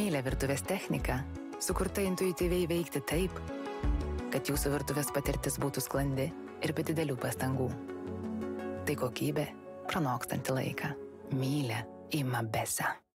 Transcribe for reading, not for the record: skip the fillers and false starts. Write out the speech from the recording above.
Mylė virtuvės technika, sukurta intuityviai veikti taip, kad jūsų virtuvės patirtis būtų sklandi ir be didelių pastangų. Tai kokybė, pranokstanti laiką. Mylė ima Besa.